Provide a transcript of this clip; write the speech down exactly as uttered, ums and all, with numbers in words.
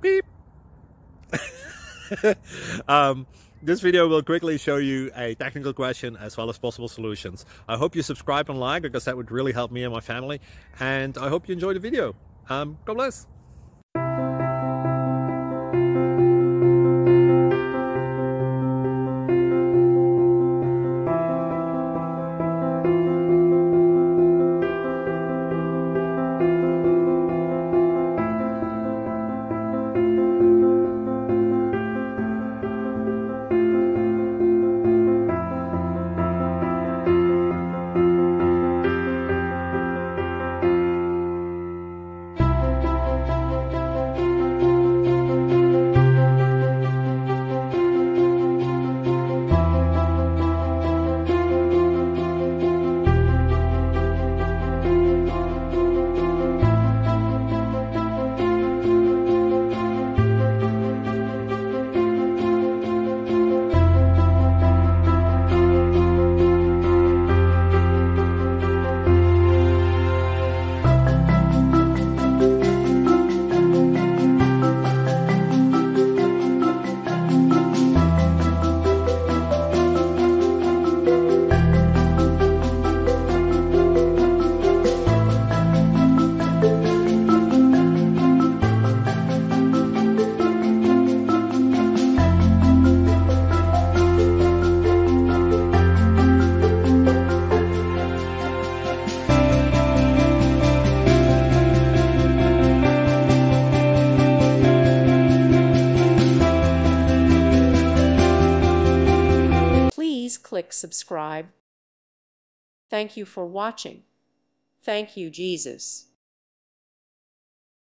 Beep. um, this video will quickly show you a technical question as well as possible solutions. I hope you subscribe and like, because that would really help me and my family. And I hope you enjoy the video. Um, God bless. Please click subscribe. Thank you for watching. Thank you, Jesus.